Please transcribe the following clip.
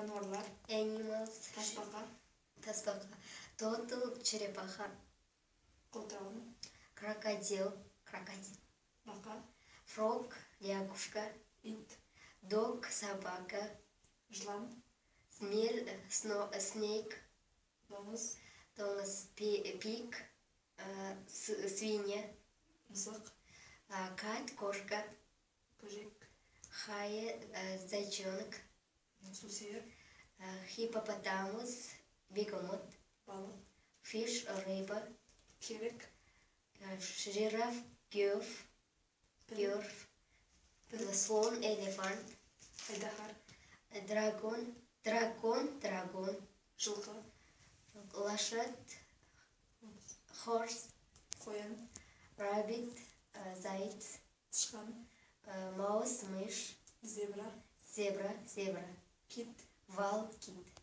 Жануарлар. Animals. Тасбақа. Тасбақа. Turtle. Черепаха. Қылтауын. Крокодил. Бақа. Frog. Лягушка. Ит. Dog. Собака. Жылан. Snake. Доңыз. Pig. Свинья. Мысық. Cat. Кошка. Көжек. Зайчонок. Сусүйер. Hippopotamus. Бегемот. Балық. Fish. Рыба. Кебек. Жираф. Гёв. Слон. Элефант. Айдаһар. Дракон. Жылқы. Лошадь. Horse. Қоян. Rabbit. Заяц. Тышқан. Маус. Мышь. Зебра. Зебра. Кит. Вал. Кит.